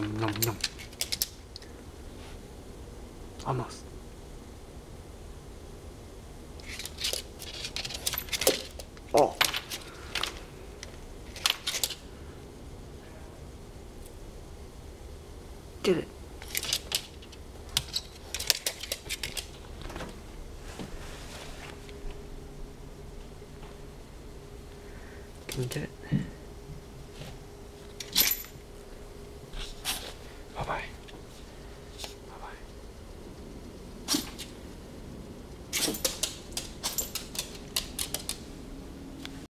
nom, nom. Almost. Oh. Did it. Can you do it?